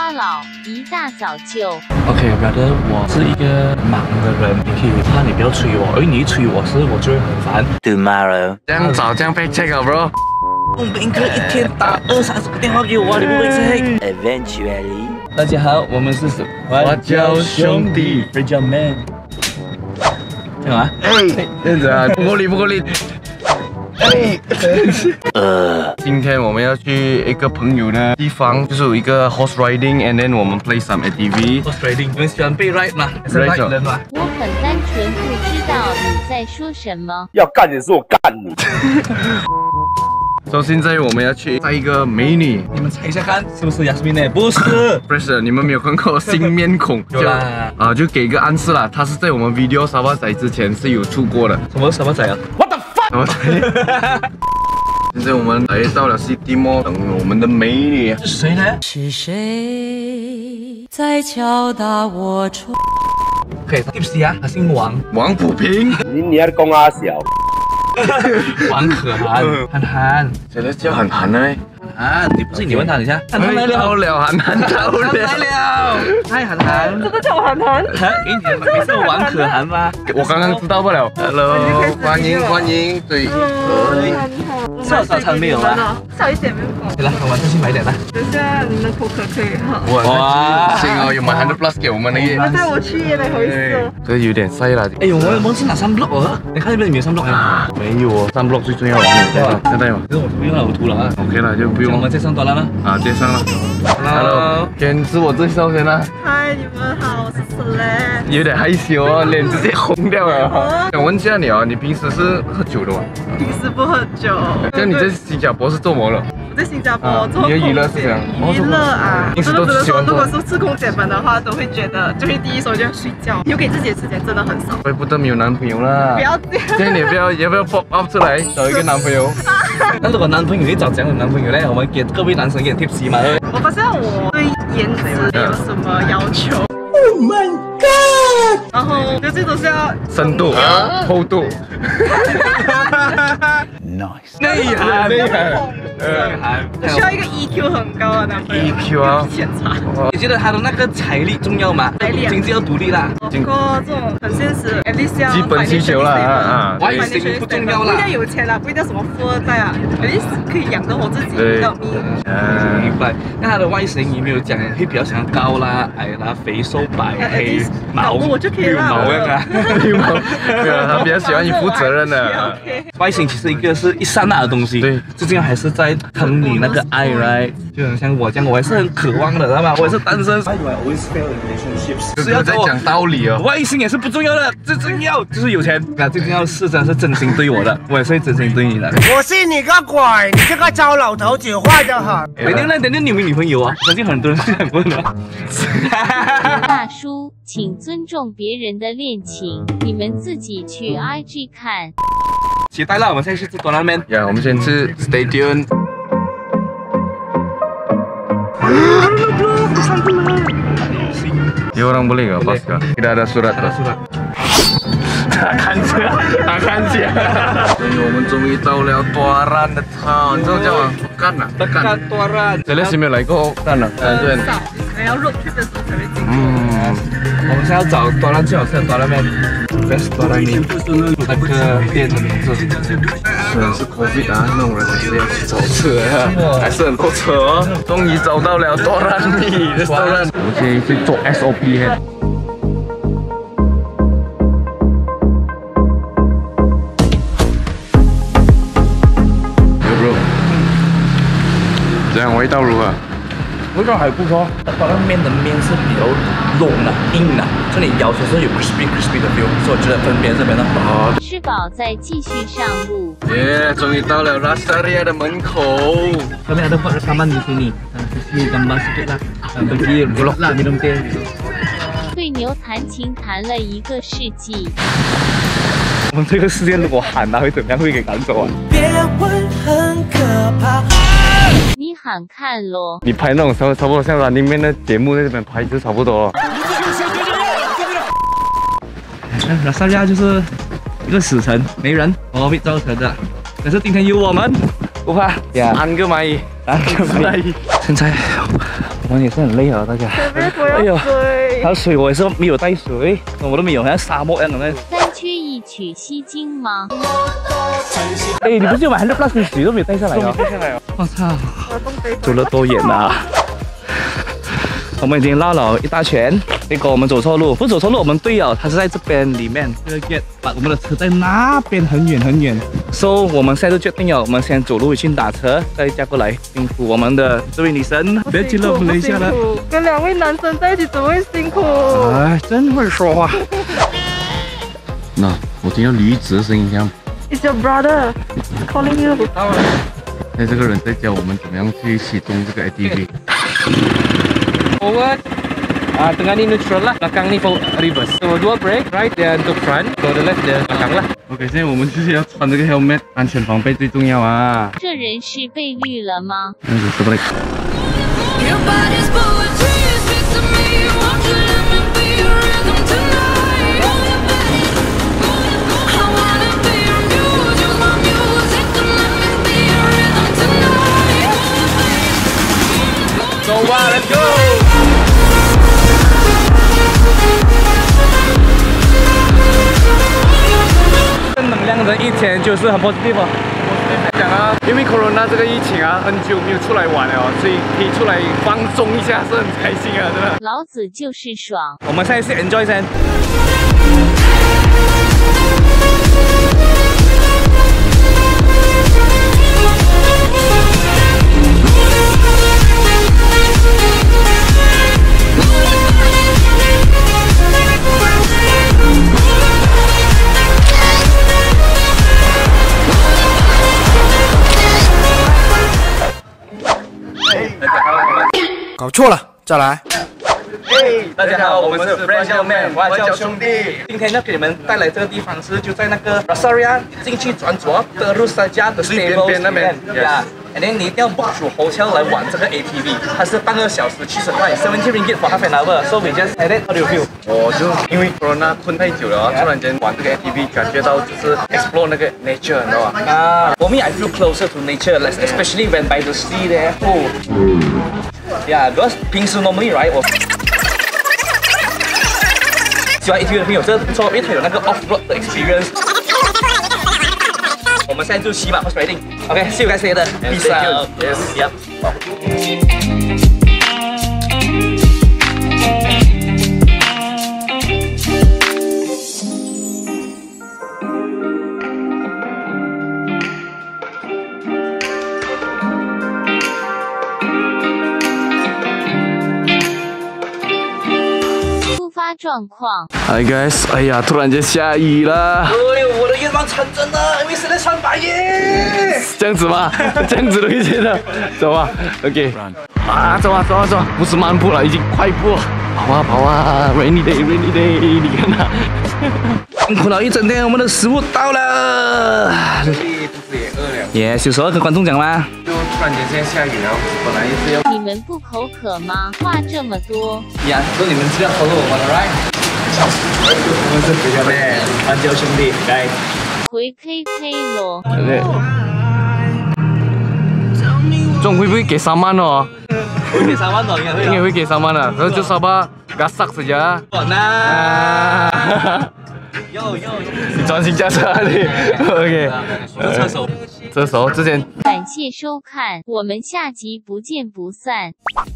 瓜佬一大早就。 OK， brother， 我是一个忙的人，你可以怕你不要催我，因为你一催我我就会很烦。 Tomorrow， 这样早这样被 check 了 bro。 洪斌哥一天打20-30个电话给我啊，你不会 check？ Eventually， 大家好，我们是花椒兄弟 ，Red Jam Man。这样啊？ 哎，这样子啊，不够力，不够力。哎，今天我们要去一个朋友的地方，就是有一个 horse riding，and then 我们 play some ATV。 horse riding， 你们喜欢被 ride 吗？还是 ride 人吗？ 我很单纯，不知道你在说什么。 要干也是我干你。 所以现在我们要去载一个美女， 你们猜一下看，是不是 Yasmin 呢？不是， 不是，你们没有看过新面孔？ 有啦。 啊，就给一个暗示啦，她是在我们 video 沙巴仔之前是有出过的。 什么仔啊 What the fuck？ 沙巴仔。现在我们来到了 City Mall， 等我们的美女。 是谁呢？ 是谁在敲打我窗 ？OK，Tipsy 啊，他姓王， 王普平。 你要公阿小。 王可涵，涵， 谁在叫涵涵呢？ 涵，你不是你问他一下，涵涵来了， 到了，涵涵到了， 来了，嗨，涵涵， 真的叫我涵涵？ 给你的名是王可涵吗？ 我刚刚知道不了。Hello， 欢迎欢迎，对。 你好，你好。 吃早餐没有啊？ 少一点没有。 对了，我晚上去买点啦。 等下你的口渴可以哈。 哇，幸好有买100 plus 给我们的耶。 带我去也没好意思哦。 这有点晒了。 哎，我们忘记拿3block 了，你看那边有没有3block 啊？ 没有哦，3block 最重要的，要带吗？ 可是我不用了，我涂了啊。 OK 了，就不用。 我们接上多了呢？ 啊，接上了。Hello， 先自我介绍先啦。 嗨，你们好，我是 Celeste。 有点害羞哦，脸直接红掉了。想问一下你哦，你平时是喝酒的吗？ 平时不喝酒。 像你在新加坡是做模了？ 我在新加坡做你的娱乐是怎样？ 娱乐啊， 平时都喜欢如果是吃空姐们的话，都会觉得就会第一首就要睡觉，留给自己的时间真的很少。 怪不得没有男朋友啦。 不要这样。 现在你要不要 pop up 出来找一个男朋友？ 那如果男朋友你找这样的男朋友呢？我们给各位男生一点 tips 嘛。 我发现我对颜值有什么要求 ？Oh my god！ 然后就最多是要深度、厚度。 Nice。 内涵，内涵。 需要一个 EQ 很高的男朋友。 EQ 啊， 检查。 你觉得他的那个财力重要吗？经济要独立啦。 不过这种很现实 ，at least 要基本需求啦啊。 外形不重要啦， 不一定有钱啦，不一定什么富二代啊 ，at least 可以养得活自己。 对。 明白。那他的外形有没有讲会比较想要高啦、矮啦、肥瘦白黑毛？ 我就可以了。 毛样啊？ 绿毛。对啊，他比较喜欢你负责任的。 外形其实一个是一刹那的东西，对，最重要还是在疼你那个爱 ，right？ 就很像我这样，我也是很渴望的，知道吗？我也是单身。 是要在讲道理哦。 外形也是不重要的，最重要就是有钱。那最重要是真的是真心对我的，我也是会真心对你的。 我信你个鬼！你这个糟老头子坏得很。 等等，你有没有女朋友啊？相信很多人是想问的。 大叔，请尊重别人的恋情，你们自己去 IG 看。 期待了，我们现在去吃多拉面。 呀，我们先吃 Stay tuned。Dia orang boleh nggak pas kah? Tidak ada surat. Ada surat. 他看起来。所以我们终于到了多兰的场，你知道叫吗？干了， 干多兰。 这里是没有来过干了，对。 还要 road trip 的时候才会进。 我们现在要找多兰最好吃的多拉面 ，Best 多拉面，那个店的名字。 虽然是 COVID 啊，那种人还是要去找吃的，还是很多车哦。终于找到了多兰米的多兰。我们先去做 SOP 嘿。这样味道如何？ 味道还不错。多拉面的面是比较软的、硬的，这里咬起来是有 crispy 的 feel， 所以我觉得分别这边的好。 吃饱再继续上路。 耶，终于到了 Rasaria 的门口。 Kami ada buat rekaman di sini. Sini gambar sedikit lah. Bagi vlog lah minum teh. 对牛弹琴弹了1个世纪。 我们这个世界如果喊他会怎么样？会给赶走啊？ 别问，很可怕。 你喊看咯。 你拍那种差不多像 Running Man 的节目在这边拍就差不多了。 Rasaria 就是一个死城，没人，COVID 造成的。可是今天有我们，不怕。3 个蚂蚁，3 个蚂蚁。现在我们也是很累啊，大家。 我要水。 还有水，我也是没有带水，我都没有，好像沙漠一样的。 三缺一取吸睛吗？ 哎，你不是有买100 plus 的水都没有带下来哦？带下来哦！我操，走了多远啊！我们已经绕了一大圈，结果我们走错路，不走错路，我们队友他是在这边里面这个 gate， 把我们的车在那边很远很远。So 我们现在就决定了，我们先走路回去打车，再加过来，辛苦我们的这位女生，别去了，我们一下了。 跟2位男生在一起怎么会辛苦？ 哎，真会说话。 那我听到驴子的声音，这样。 It's your brother calling you。 那这个人在教我们怎么样去启动这个 ATV。 Forward, tengah ni neutral lah, belakang ni reverse. So dua brake, right dan untuk front, so the left the belakang lah. OK， 现在我们就是要穿这个 helmet， 安全防备最重要啊。 这人是被绿了吗？ So let's go. 正能量的一天就是很 positive 哦。 讲啊，因为 Corona 这个疫情啊，很久没有出来玩了哦，所以可以出来放松一下，是很开心啊，真的。 老子就是爽。 我们现在是 enjoy 先。 搞错了，再来。 大家好，我们是 Fresh Man 花椒兄弟。今天要给你们带来这个地方是就在那个 Rasaria 进去转左德鲁萨加的 stable 那边。And then 你一定要 book 住 hotel 来玩这个 ATV， 它是半个小时70块，70 ringgit for half an hour。So we just had it. How do you feel？ 我就因为 Corona 困太久了啊，突然间玩这个 ATV， 感觉到就是 explore 那个 nature， 你知道吧？ 啊，for me I feel closer to nature, especially when by the sea there. Oh. Yeah, because 平时 normally right 我。喜欢 ATV 的朋友，这个不错，因为它有那个 off-road 的 experience。我们现在就骑马 horse riding。OK，see you guys later. Peace out. Yes. Yep. 状况。 Hi guys， 哎呀，突然间下雨了。 哎呦，我的愿望成真了，因为现在穿白耶。 这样子吗？这样子都会觉得，走吧 ，OK。啊，走啊，走啊，走啊，不是慢步了，已经快步了。跑啊，跑啊 ，Rainy day，Rainy day， 你看呐。 辛苦了一整天，我们的食物到了。 肚子也饿了。 Yes， 有时候跟观众讲吗？ 就突然间现在下雨了，本来是要。 你们不口渴吗？话这么多。 呀，说你们是要 follow 我们的 right？ 我们是比较咩？环球兄弟，来。 回 KK 咯。 对。仲会不会给3万哦？ 会给3万哦， 应该会给3万的，然后就sabar gasak saja。 那。 你专心驾车啊你 ？OK。 车手。 车手之前。 感谢收看，我们下集不见不散。